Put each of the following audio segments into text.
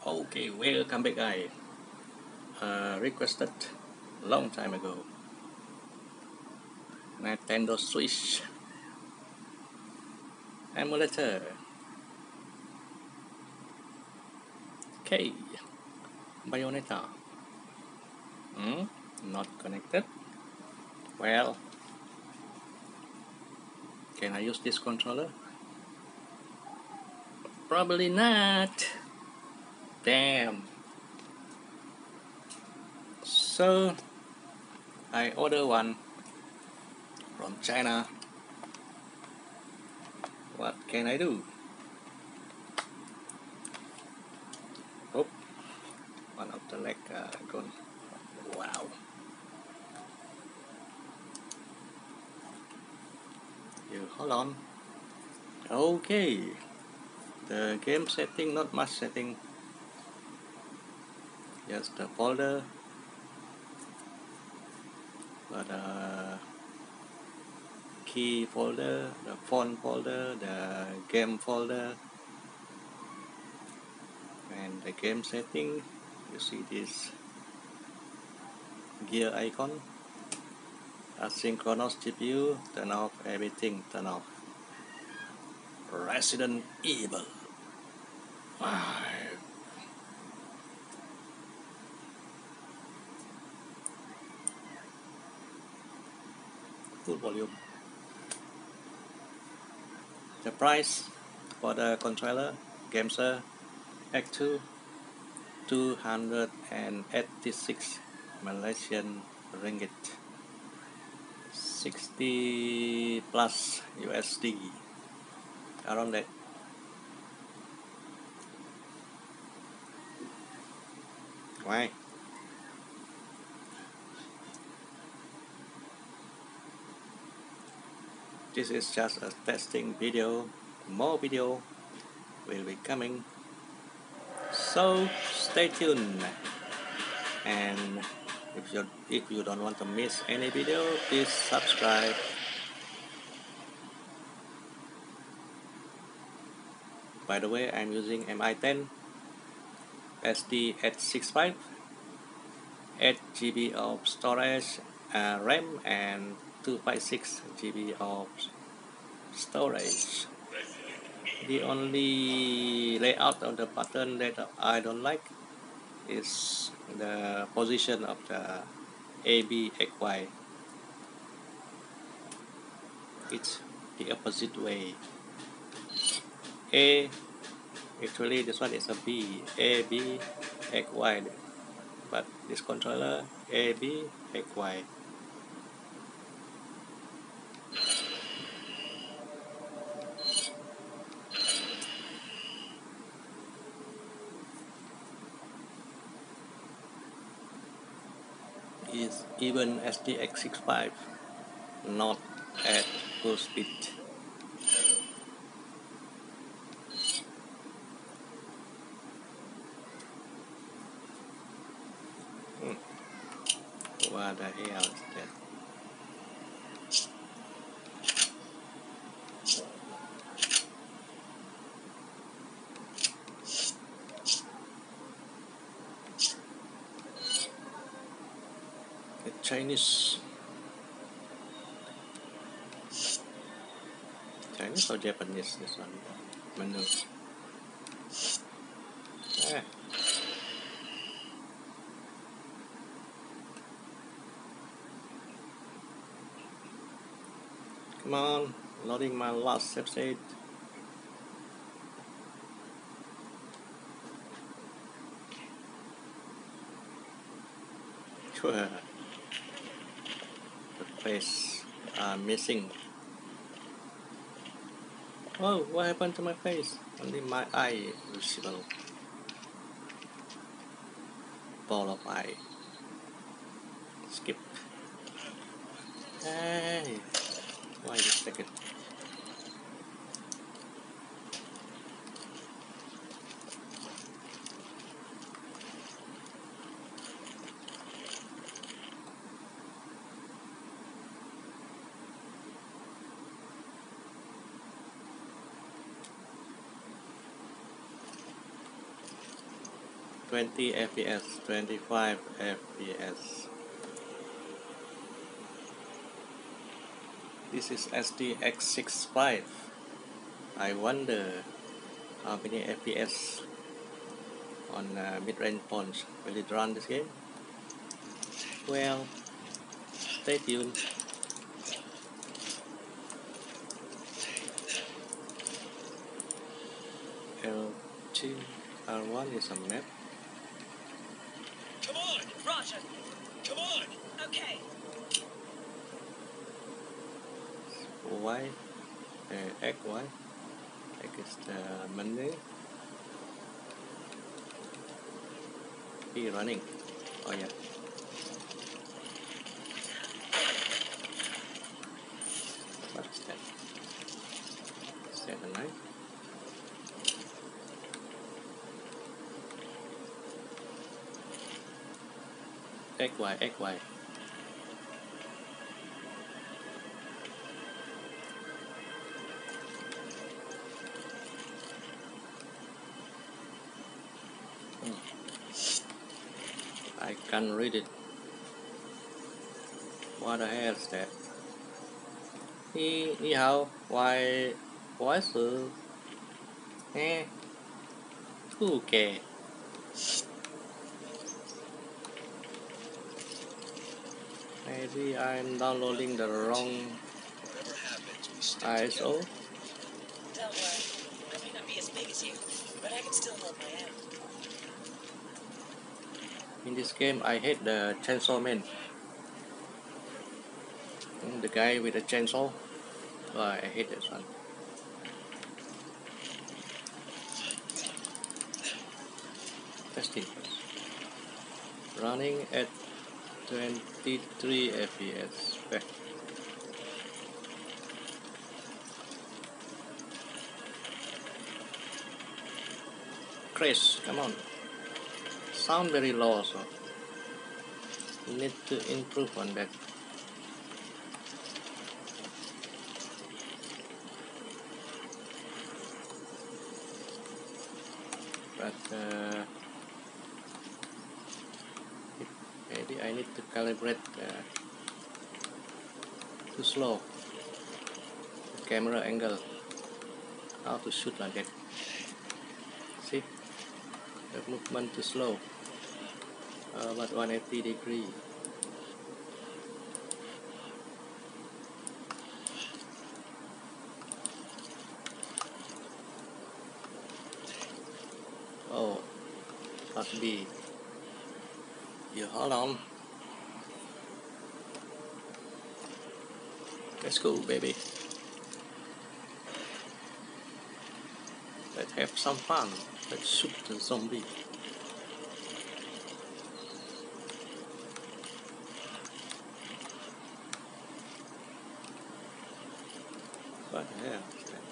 Okay, welcome back, guys. Requested long time ago. Nintendo Switch emulator. Okay, Bayonetta. Not connected. Well, can I use this controller? Probably not. Damn. So I order one from China. What can I do? Oh, one of the leg gone. Wow. You hold on. Okay. The game setting, not much setting. Just the folder. But key folder, the font folder, the game folder, and the game setting. You see this gear icon, asynchronous GPU, turn off everything, turn off. Resident Evil 5. Full volume. The price for the controller, Gamester X2, 286 Malaysian ringgit, 60 plus USD, around that. Why? This is just a testing video. More video will be coming. So stay tuned. And if you don't want to miss any video, please subscribe. By the way, I'm using MI10 SD865, 8 GB of storage, RAM, and 256 GB of storage. The only layout of the button that I don't like is the position of the ABXY. It's the opposite way. A, actually this one is a B, ABXY, but this controller ABXY. Is even SDX65 not at full speed. What the hell is that? The Chinese or Japanese, this one menu. Ah. Come on, loading my last save state. The face are missing. Oh, what happened to my face? Only my eye visible. Ball of eye. Skip. Hey, why you take it? 20 FPS, 25 FPS. This is SDX65. I wonder how many FPS on mid-range phones will it run this game? Well, stay tuned. L2 R1 is a map. Come on, Roger. Come on. Okay. Y, X, Y. X is the menu. He running. Oh yeah. What is that? Is that a knife? XY, XY. I can't read it. What the hell is that? 你好，我是兔给 Maybe I'm downloading the wrong ISO. Don't worry. I may not be as big as you, but I can still hold my end. In this game, I hate the chainsaw man. The guy with the chainsaw. Oh, I hate this one. Testing. Running at 23 FPS. Back. Chris, come on. Sound very low, so you need to improve on that. But maybe I need to calibrate too slow the camera angle. How to shoot like that? See, the movement too slow. About 180 degree. Oh, must be. You hold on. Let's go, baby. Let's have some fun. Let's shoot the zombie. What the hell is that?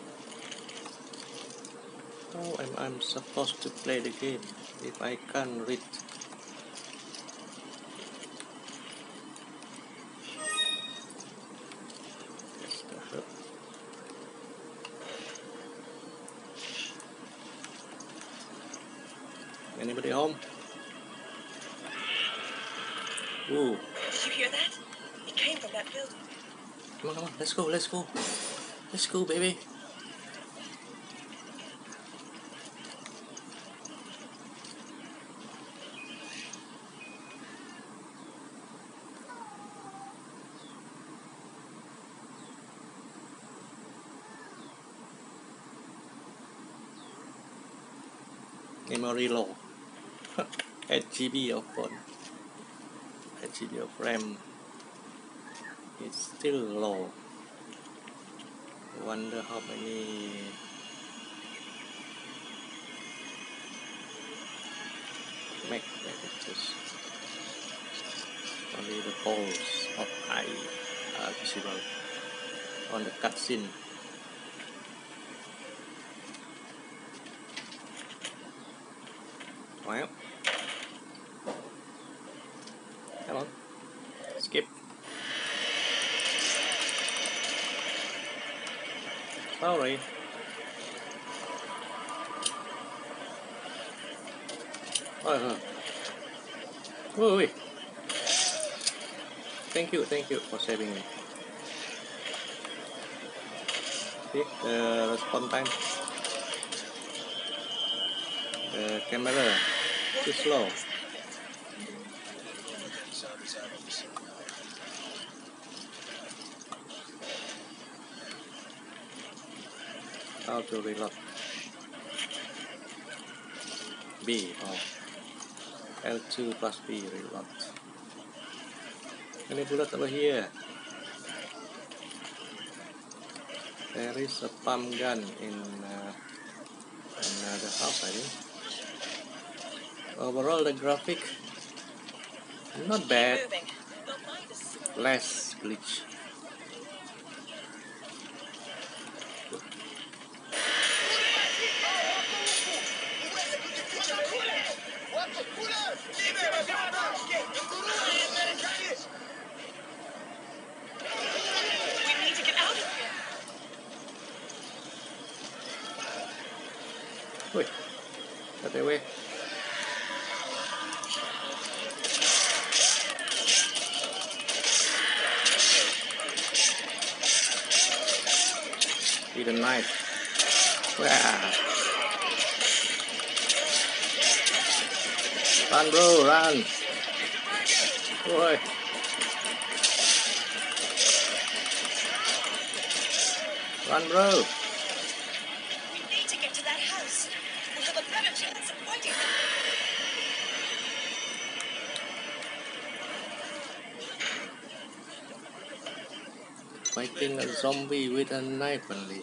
How am I supposed to play the game if I can't read? That's the hurt. Anybody home? Ooh. Did you hear that? It came from that building. Come on, come on. Let's go, let's go. Let's go, baby. Memory low. 8 GB of phone. 8 GB of RAM. It's still low. Wonder how many meg that it is. Only the balls of eye are visible on the cutscene. Well, come on, skip. Sorry. Oh, oh, wait. Thank you for saving me. See the response time. The camera too slow. How to reload? B or L2 plus B reload. Any bullet over here? There is a pump gun in another house, I think. Overall, the graphic not bad. Less glitch. We need to get out of here. Wait, got away. With a knife. Wow. Run, bro, run. Boy. Run, bro. We need to get to that house. We'll have a better chance of fighting them. Fighting a zombie with a knife only.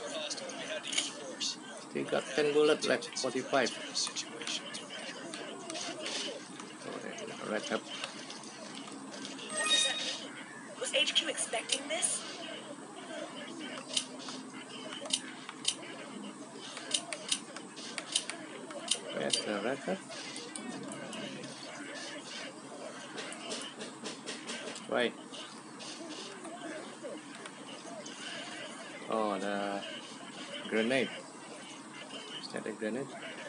They got 10 bullets left, 45. Oh, there's a red up. What does that mean? Was HQ expecting this? Where's the red up? Wait. Oh, the grenade. Is that a grenade?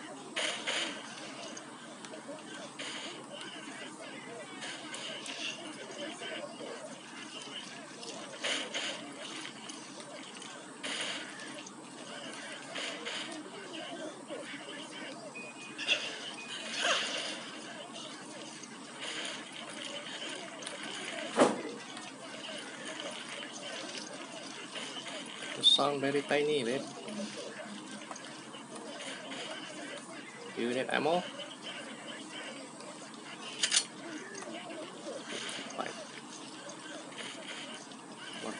The sound very tiny, babe. Do you need ammo? 55. What?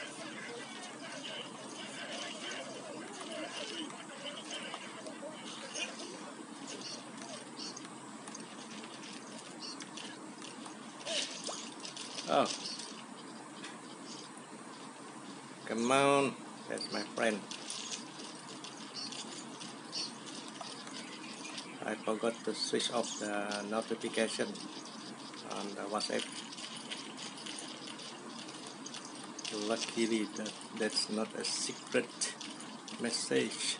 Oh. Come on. That's my friend. I forgot to switch off the notification on the WhatsApp. Luckily that's not a secret message.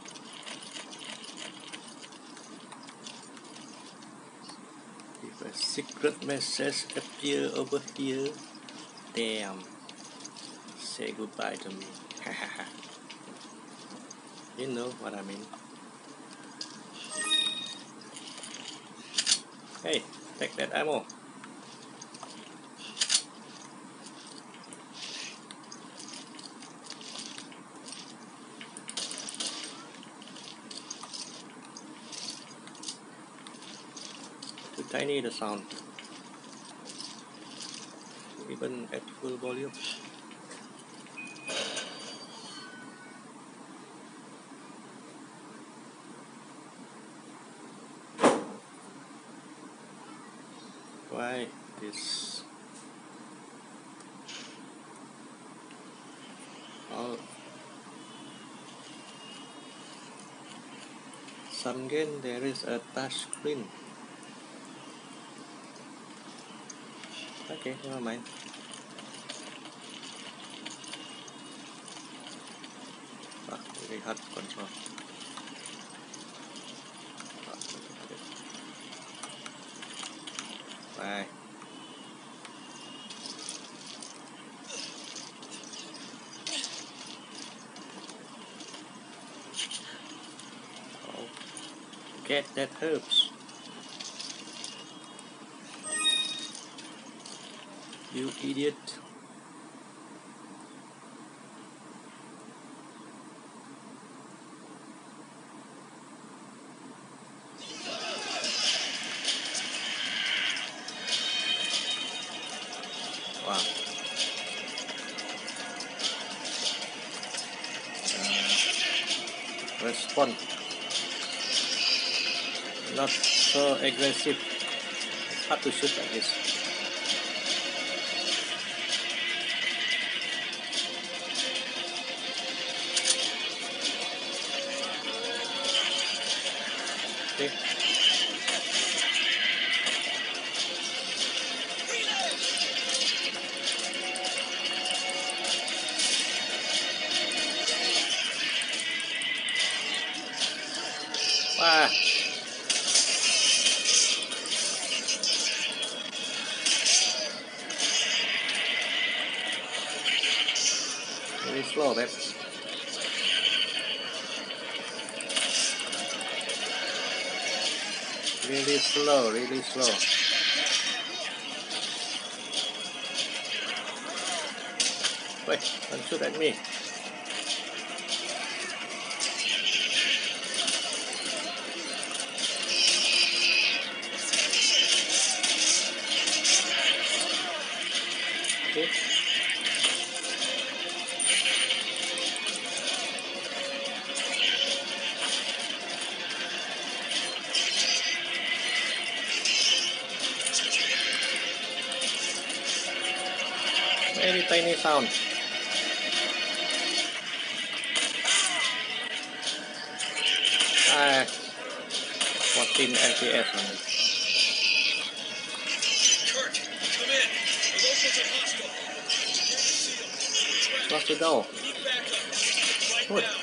If a secret message appear over here, damn, say goodbye to me. You know what I mean. Hey, take that ammo. Too tiny the sound. Even at full volume. Why this? Oh, some game there is a touch screen. Okay, never mind. Very hard to control. Bye. Oh, get that herbs. You idiot. Wow. Response not so aggressive. It's hard to shoot like this. Okay. Wow. Very slow, babe. Really slow, really slow. Wait, don't shoot at me. Okay. Very tiny sound. Ah, 14 FPS only. Kirk, come in. The locals are hostile. Close the door. We need backup. Right Good. now.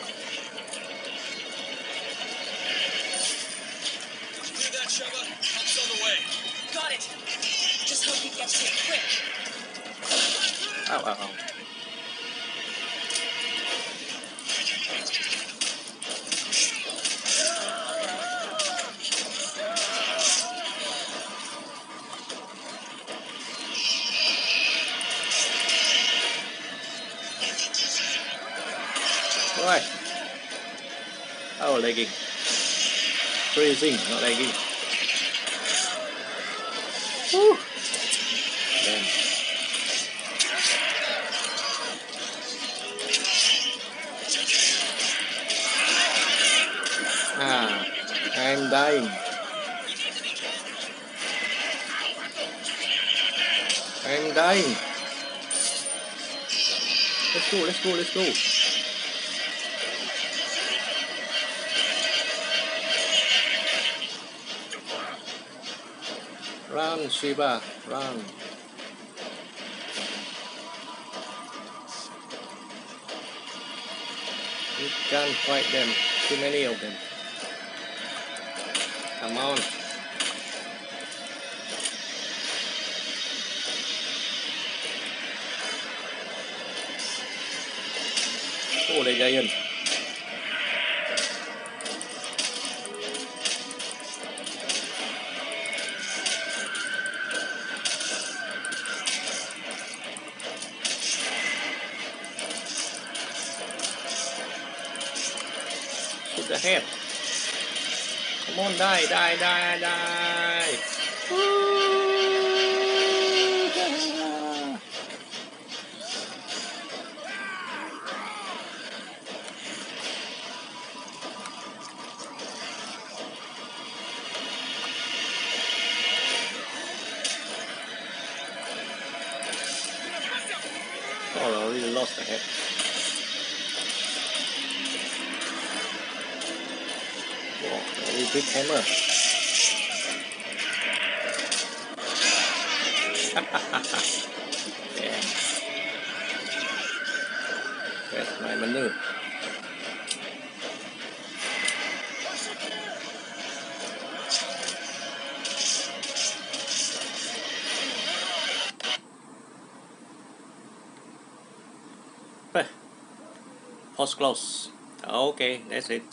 Clear that, Sheva. Help's on the way. Got it. Just hope he gets here quick. Ow, ow, ow. Right. Oh, lagging. Freezing, not lagging. Woo. Damn. Ah, I'm dying. I'm dying. Let's go, let's go, let's go. Run, Shiba, run. You can't fight them. Too many of them. Come on. Oh, the giant. Shoot the head. Come on, die, die, die, die. Woo! Oh, I really lost the head. Wow, very big hammer. Yeah. That's my maneuver. Post close. Okay, that's it.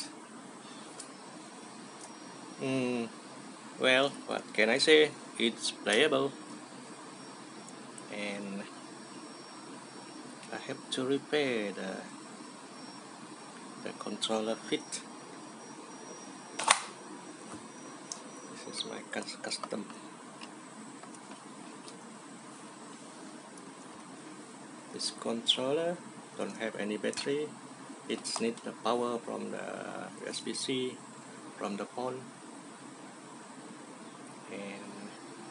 Well, what can I say? It's playable, and I have to repair the controller fit. This is my custom. This controller don't have any battery. It needs the power from the USB-C from the phone, and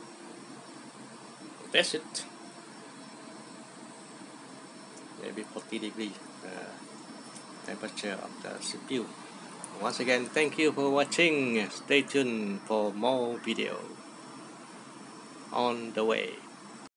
that's it. Maybe 40 degree temperature of the CPU. Once again, thank you for watching. Stay tuned for more video on the way.